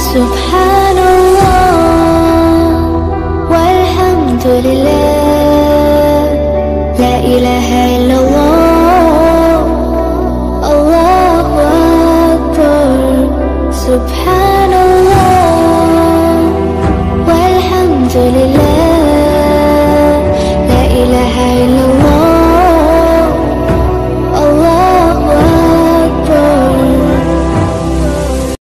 Subhanallah walhamdulillah, la ilaha illallah, Allahu Akbar. Subhanallah.